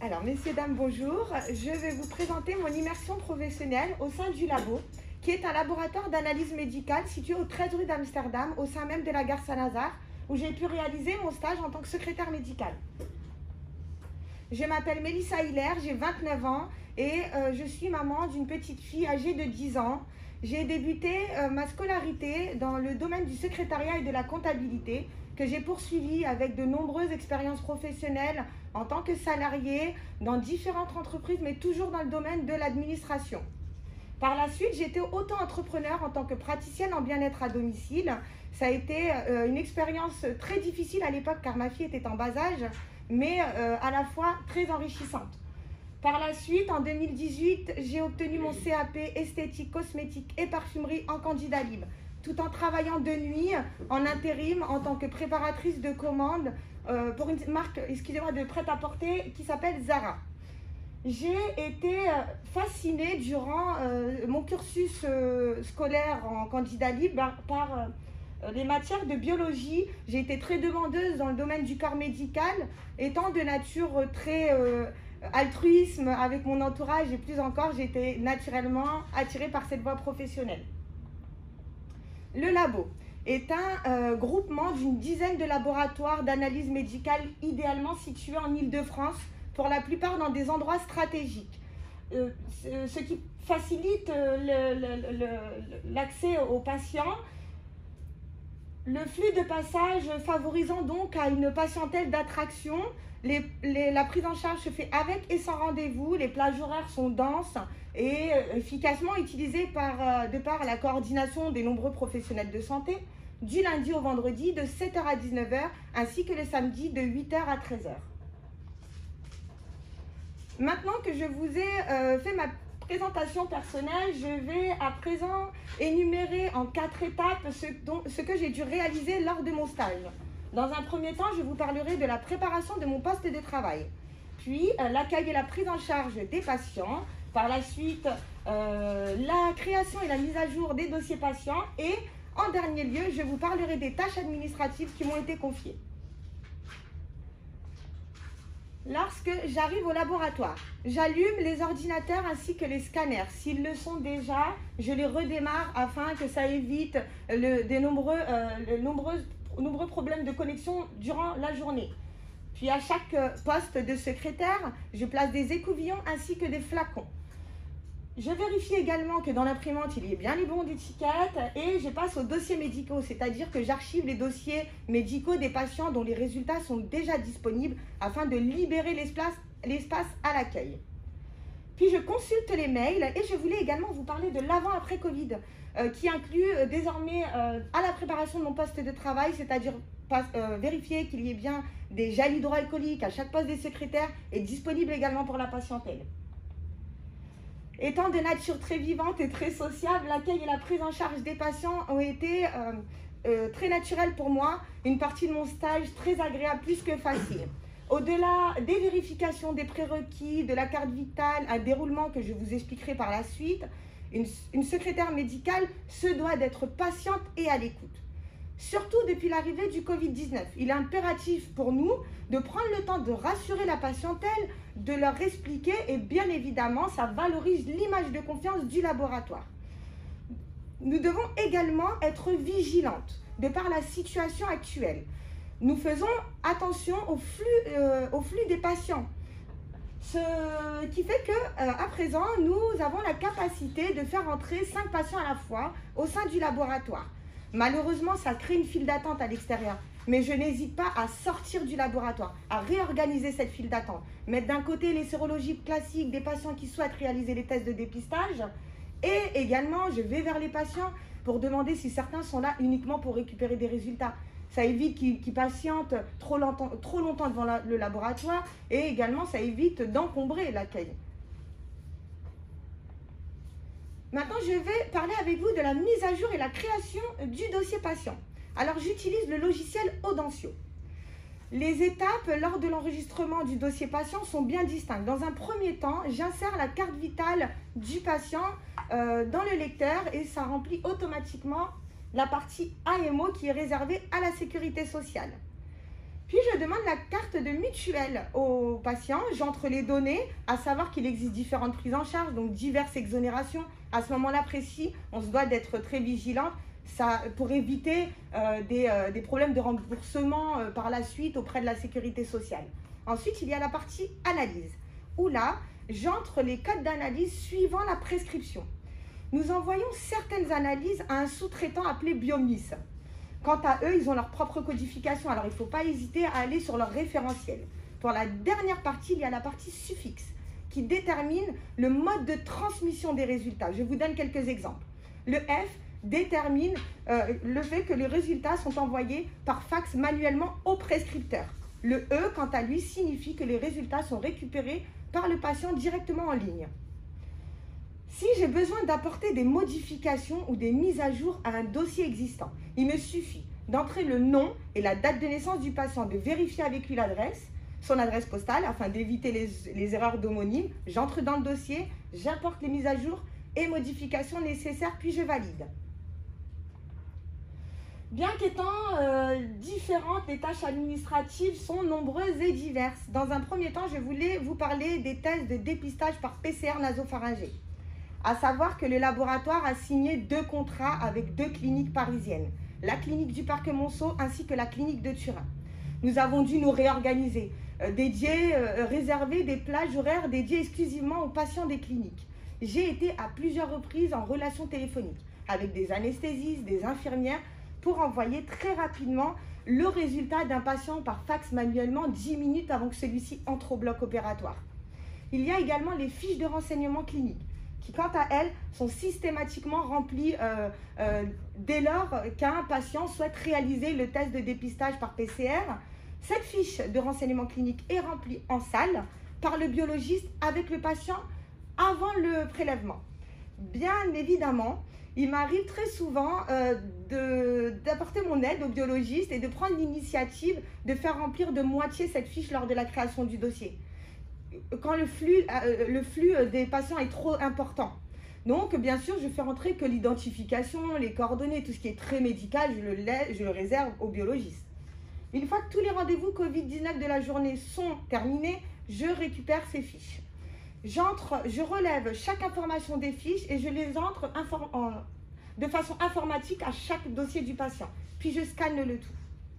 Alors, messieurs, dames, bonjour. Je vais vous présenter mon immersion professionnelle au sein du labo, qui est un laboratoire d'analyse médicale situé au 13 rue d'Amsterdam, au sein même de la gare Saint-Lazare, où j'ai pu réaliser mon stage en tant que secrétaire médicale. Je m'appelle Mélissa Hiller, j'ai 29 ans et je suis maman d'une petite fille âgée de 10 ans. J'ai débuté ma scolarité dans le domaine du secrétariat et de la comptabilité, que j'ai poursuivi avec de nombreuses expériences professionnelles en tant que salariée dans différentes entreprises, mais toujours dans le domaine de l'administration. Par la suite, j'étais auto-entrepreneur en tant que praticienne en bien-être à domicile. Ça a été une expérience très difficile à l'époque car ma fille était en bas âge, mais à la fois très enrichissante. Par la suite, en 2018, j'ai obtenu mon CAP esthétique, cosmétique et parfumerie en candidat libre, tout en travaillant de nuit en intérim en tant que préparatrice de commandes pour une marque, de prêt-à-porter qui s'appelle Zara. J'ai été fascinée durant mon cursus scolaire en candidat libre par les matières de biologie. J'ai été très demandeuse dans le domaine du corps médical, étant de nature très altruisme avec mon entourage et plus encore, j'ai été naturellement attirée par cette voie professionnelle. Le labo est un groupement d'une dizaine de laboratoires d'analyse médicale idéalement situés en Île-de-France, pour la plupart dans des endroits stratégiques, ce qui facilite l'accès aux patients, le flux de passage favorisant donc à une patientèle d'attraction. La prise en charge se fait avec et sans rendez-vous, les plages horaires sont denses et efficacement utilisées de par la coordination des nombreux professionnels de santé, du lundi au vendredi de 7h à 19h, ainsi que le samedi de 8h à 13h. Maintenant que je vous ai fait ma présentation personnelle, je vais à présent énumérer en 4 étapes ce que j'ai dû réaliser lors de mon stage. Dans un premier temps, je vous parlerai de la préparation de mon poste de travail, puis l'accueil et la prise en charge des patients, par la suite la création et la mise à jour des dossiers patients et en dernier lieu, je vous parlerai des tâches administratives qui m'ont été confiées. Lorsque j'arrive au laboratoire, j'allume les ordinateurs ainsi que les scanners. S'ils le sont déjà, je les redémarre afin que ça évite de nombreux problèmes de connexion durant la journée. Puis à chaque poste de secrétaire, je place des écouvillons ainsi que des flacons. Je vérifie également que dans l'imprimante, il y ait bien les bons d'étiquette et je passe aux dossiers médicaux, c'est-à-dire que j'archive les dossiers médicaux des patients dont les résultats sont déjà disponibles afin de libérer l'espace à l'accueil. Puis je consulte les mails et je voulais également vous parler de l'avant-après Covid qui inclut désormais à la préparation de mon poste de travail, c'est-à-dire vérifier qu'il y ait bien des gels hydroalcooliques à chaque poste des secrétaires et disponible également pour la patientèle. Étant de nature très vivante et très sociable, l'accueil et la prise en charge des patients ont été très naturels pour moi. Une partie de mon stage très agréable, plus que facile. Au-delà des vérifications des prérequis, de la carte vitale, un déroulement que je vous expliquerai par la suite, une secrétaire médicale se doit d'être patiente et à l'écoute. Surtout depuis l'arrivée du Covid-19. Il est impératif pour nous de prendre le temps de rassurer la patientèle, de leur expliquer et bien évidemment, ça valorise l'image de confiance du laboratoire. Nous devons également être vigilantes de par la situation actuelle. Nous faisons attention au flux des patients. Ce qui fait qu'à présent, nous avons la capacité de faire entrer 5 patients à la fois au sein du laboratoire. Malheureusement, ça crée une file d'attente à l'extérieur. Mais je n'hésite pas à sortir du laboratoire, à réorganiser cette file d'attente. Mettre d'un côté les sérologies classiques des patients qui souhaitent réaliser les tests de dépistage. Et également, je vais vers les patients pour demander si certains sont là uniquement pour récupérer des résultats. Ça évite qu'ils patientent trop longtemps devant le laboratoire. Et également, ça évite d'encombrer l'accueil. Maintenant, je vais parler avec vous de la mise à jour et la création du dossier patient. Alors, j'utilise le logiciel Audencio. Les étapes lors de l'enregistrement du dossier patient sont bien distinctes. Dans un premier temps, j'insère la carte vitale du patient dans le lecteur et ça remplit automatiquement la partie AMO qui est réservée à la sécurité sociale. Puis je demande la carte de mutuelle au patient, j'entre les données, à savoir qu'il existe différentes prises en charge, donc diverses exonérations. À ce moment-là précis, on se doit d'être très vigilant pour éviter des problèmes de remboursement par la suite auprès de la sécurité sociale. Ensuite, il y a la partie analyse, où là, j'entre les codes d'analyse suivant la prescription. Nous envoyons certaines analyses à un sous-traitant appelé Biomnis. Quant à eux, ils ont leur propre codification, alors il ne faut pas hésiter à aller sur leur référentiel. Pour la dernière partie, il y a la partie suffixe, qui détermine le mode de transmission des résultats. Je vous donne quelques exemples. Le F détermine le fait que les résultats sont envoyés par fax manuellement au prescripteur. Le E, quant à lui, signifie que les résultats sont récupérés par le patient directement en ligne. Si j'ai besoin d'apporter des modifications ou des mises à jour à un dossier existant, il me suffit d'entrer le nom et la date de naissance du patient, de vérifier avec lui l'adresse, son adresse postale, afin d'éviter les erreurs d'homonyme. J'entre dans le dossier, j'apporte les mises à jour et modifications nécessaires, puis je valide. Bien qu'étant différentes, les tâches administratives sont nombreuses et diverses. Dans un premier temps, je voulais vous parler des tests de dépistage par PCR nasopharyngé. À savoir que le laboratoire a signé 2 contrats avec 2 cliniques parisiennes, la clinique du Parc Monceau ainsi que la clinique de Turin. Nous avons dû nous réorganiser, réserver des plages horaires dédiées exclusivement aux patients des cliniques. J'ai été à plusieurs reprises en relation téléphonique avec des anesthésistes, des infirmières, pour envoyer très rapidement le résultat d'un patient par fax manuellement 10 minutes avant que celui-ci entre au bloc opératoire. Il y a également les fiches de renseignement clinique, qui, quant à elles, sont systématiquement remplies dès lors qu'un patient souhaite réaliser le test de dépistage par PCR. Cette fiche de renseignement clinique est remplie en salle par le biologiste avec le patient avant le prélèvement. Bien évidemment, il m'arrive très souvent d'apporter mon aide au biologiste et de prendre l'initiative de faire remplir de moitié cette fiche lors de la création du dossier, quand le flux des patients est trop important. Donc, bien sûr, je fais rentrer que l'identification, les coordonnées, tout ce qui est très médical, je le réserve au biologiste. Une fois que tous les rendez-vous Covid-19 de la journée sont terminés, je récupère ces fiches. Je relève chaque information des fiches et je les entre de façon informatique à chaque dossier du patient. Puis je scanne le tout.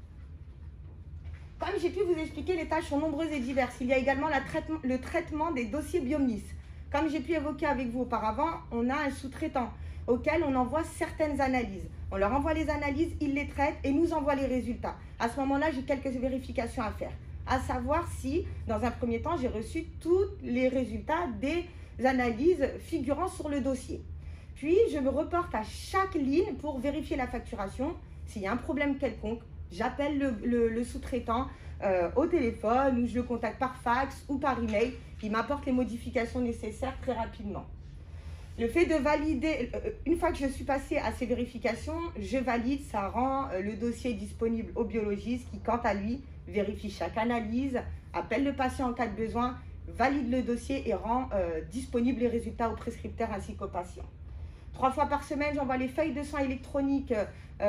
Comme j'ai pu vous expliquer, les tâches sont nombreuses et diverses. Il y a également le traitement des dossiers Biomnis. Comme j'ai pu évoquer avec vous auparavant, on a un sous-traitant auquel on envoie certaines analyses. On leur envoie les analyses, ils les traitent et nous envoient les résultats. À ce moment-là, j'ai quelques vérifications à faire. À savoir si, dans un premier temps, j'ai reçu tous les résultats des analyses figurant sur le dossier. Puis, je me reporte à chaque ligne pour vérifier la facturation. S'il y a un problème quelconque, j'appelle le sous-traitant au téléphone ou je le contacte par fax ou par email. Il m'apporte les modifications nécessaires très rapidement. Le fait de valider, une fois que je suis passée à ces vérifications, je valide, ça rend le dossier disponible au biologiste qui, quant à lui, vérifie chaque analyse, appelle le patient en cas de besoin, valide le dossier et rend disponibles les résultats au prescripteur ainsi qu'au patient. 3 fois par semaine, j'envoie les feuilles de soins électroniques à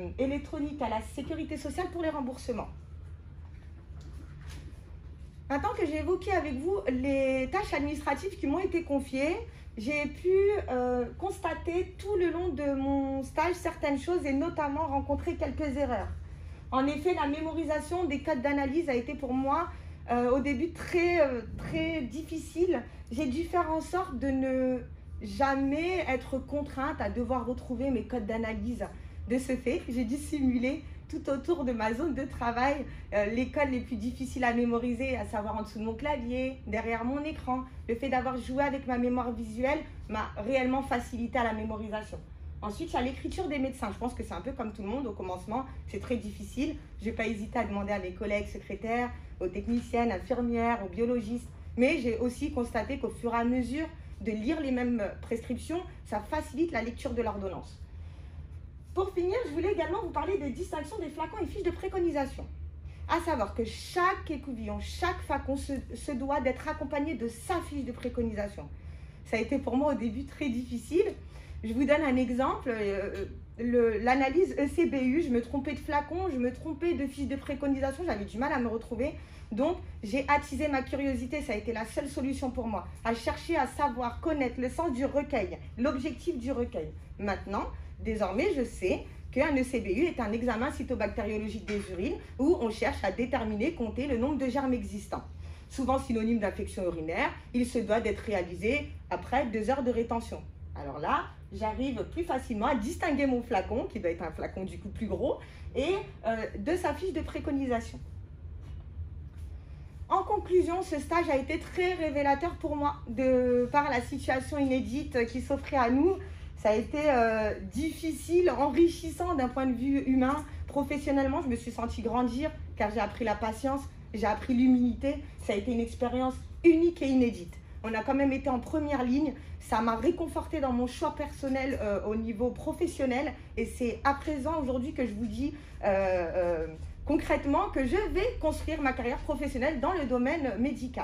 la sécurité sociale pour les remboursements. Maintenant que j'ai évoqué avec vous les tâches administratives qui m'ont été confiées, j'ai pu constater tout le long de mon stage certaines choses et notamment rencontrer quelques erreurs. En effet, la mémorisation des codes d'analyse a été pour moi au début très difficile. J'ai dû faire en sorte de ne jamais être contrainte à devoir retrouver mes codes d'analyse. De ce fait, j'ai dû simuler tout autour de ma zone de travail les codes les plus difficiles à mémoriser, à savoir en dessous de mon clavier, derrière mon écran. Le fait d'avoir joué avec ma mémoire visuelle m'a réellement facilité à la mémorisation. Ensuite, il y a l'écriture des médecins. Je pense que c'est un peu comme tout le monde. Au commencement, c'est très difficile. Je n'ai pas hésité à demander à mes collègues secrétaires, aux techniciennes, infirmières, aux biologistes. Mais j'ai aussi constaté qu'au fur et à mesure de lire les mêmes prescriptions, ça facilite la lecture de l'ordonnance. Pour finir, je voulais également vous parler des distinctions des flacons et fiches de préconisation. À savoir que chaque écouvillon, chaque flacon se doit d'être accompagné de sa fiche de préconisation. Ça a été pour moi au début très difficile. Je vous donne un exemple. l'analyse ECBU, je me trompais de flacon, je me trompais de fiche de préconisation, j'avais du mal à me retrouver. Donc, j'ai attisé ma curiosité, ça a été la seule solution pour moi, à chercher à savoir, connaître le sens du recueil, l'objectif du recueil. Maintenant, désormais, je sais qu'un ECBU est un examen cytobactériologique des urines où on cherche à déterminer, compter le nombre de germes existants. Souvent synonyme d'infection urinaire, il se doit d'être réalisé après 2 heures de rétention. Alors là, j'arrive plus facilement à distinguer mon flacon, qui doit être un flacon du coup plus gros, et de sa fiche de préconisation. En conclusion, ce stage a été très révélateur pour moi, par la situation inédite qui s'offrait à nous. Ça a été difficile, enrichissant d'un point de vue humain. Professionnellement, je me suis sentie grandir car j'ai appris la patience, j'ai appris l'humilité. Ça a été une expérience unique et inédite. On a quand même été en première ligne. Ça m'a réconforté dans mon choix personnel au niveau professionnel. Et c'est à présent, aujourd'hui, que je vous dis concrètement que je vais construire ma carrière professionnelle dans le domaine médical.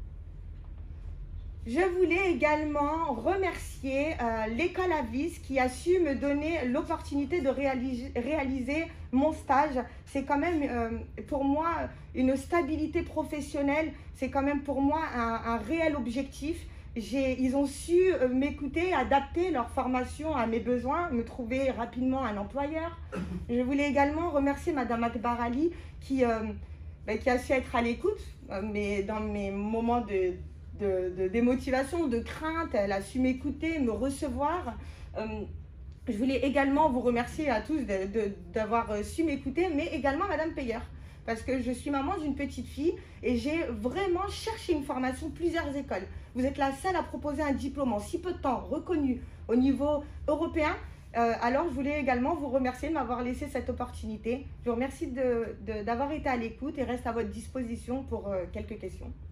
Je voulais également remercier l'école Avis qui a su me donner l'opportunité de réaliser mon stage. C'est quand même pour moi une stabilité professionnelle, c'est quand même pour moi un réel objectif. Ils ont su m'écouter, adapter leur formation à mes besoins, me trouver rapidement un employeur. Je voulais également remercier Madame Akbar Ali qui a su être à l'écoute, mais dans mes moments de démotivation, de crainte, elle a su m'écouter, me recevoir. Je voulais également vous remercier à tous d'avoir su m'écouter, mais également Madame Peyer, parce que je suis maman d'une petite fille et j'ai vraiment cherché une formation, plusieurs écoles. Vous êtes la seule à proposer un diplôme en si peu de temps, reconnu au niveau européen. Alors je voulais également vous remercier de m'avoir laissé cette opportunité. Je vous remercie d'avoir été à l'écoute et reste à votre disposition pour quelques questions.